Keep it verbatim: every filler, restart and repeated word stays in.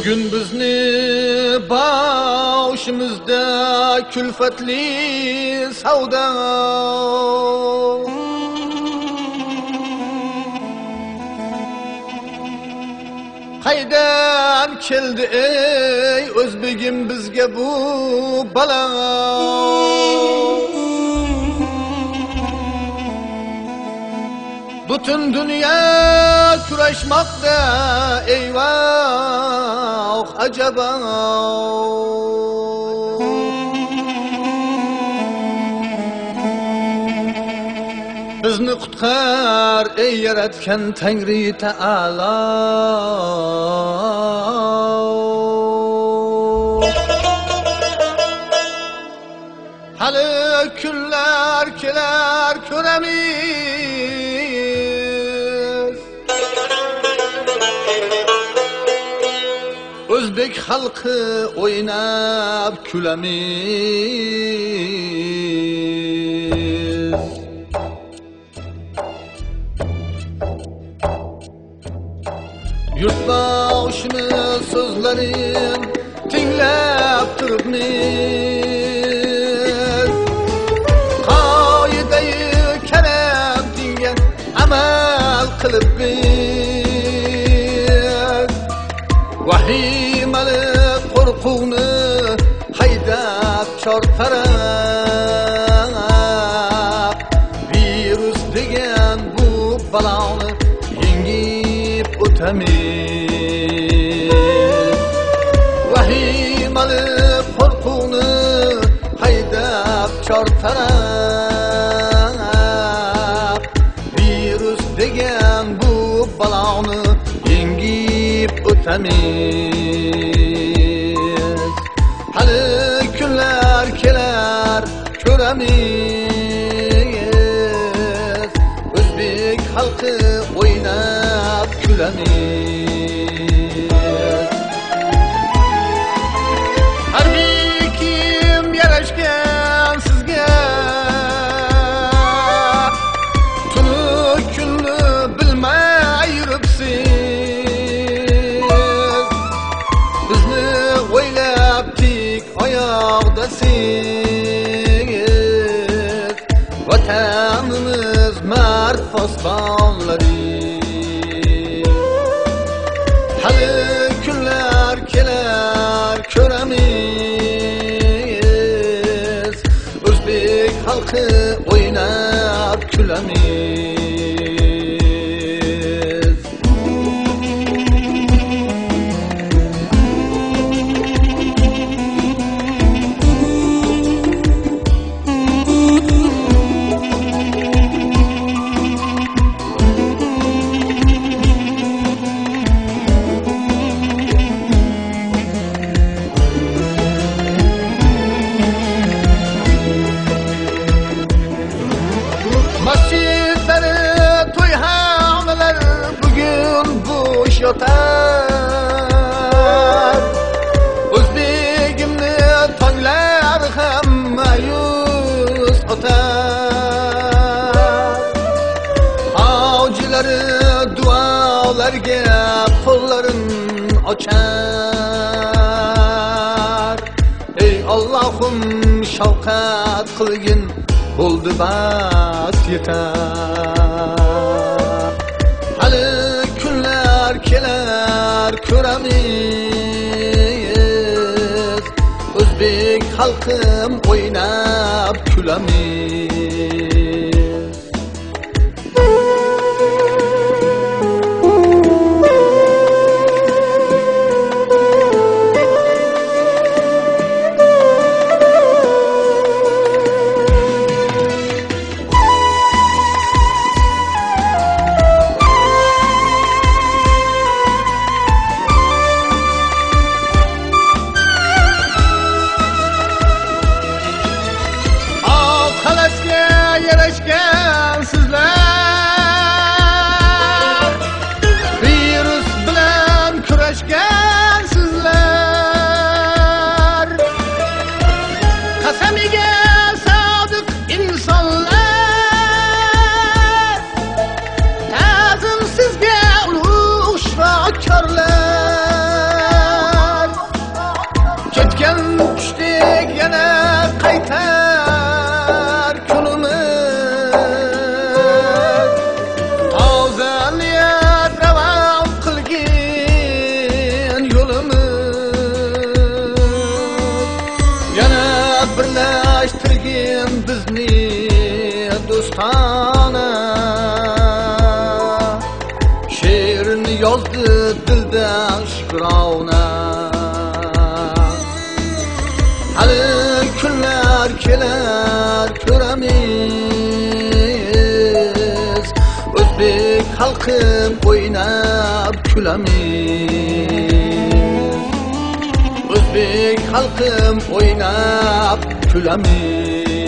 Bugün bizni boshimizda kulfatli savdo. Qaydan keldi ey o'zbegim bizga bu balo? Bütün dünya kurashmoqda, eyvah acaba. Bizni qutqar ey yaratgan Tangri Taala. Hali kunlar kelar ko'ramiz, O'zbek xalqi o'ynab kulamiz. Yurtboshimiz so'zlarin tinglab turibmiz. Qoidai karam dinga amal qilib biz vahimali qo'rquvni haydab chor taraf virus degan bu baloni yengib o'tamiz. Vahimali qo'rquvni haydab chor taraf virus degan bu baloni yengib o'tamiz. Hali kunlar kelar ko'ramiz, O'zbek xalqi o'ynab kulamiz. Harbiy kiyim yarashgan sizga, tuni kunni bilmay yuribsiz. Bizni o'ylab tik oyoqdasiz, vatanimiz mard posbonlari. Hali kunlar kelar ko'ramiz, O'zbek xalqi o'ynab kulamiz. Masjidlari, to'yxonalar bugün bo'sh yotar. O'zbegimni tonglar ham ma'yus otar. Hojilari duolarga qo'llarin ochar. Ey Allohim shafqat qilgin, bo'ldi bas yetar. Hali kunlar kelar ko'ramiz, O'zbek xalqim o'ynab kulamiz. Yarashgan sizlar, virus bilan kurashgan sizlar, qasamiga sodiq insonlar, ta'zim sizga ulug' shifokorlar. birleştirgin bizni dostana. Şiirini yazdı dilden şükravna. Hali günler keler göremiz, Özbek halkım oynap külemiz, Özbek halkım oynap külemiz.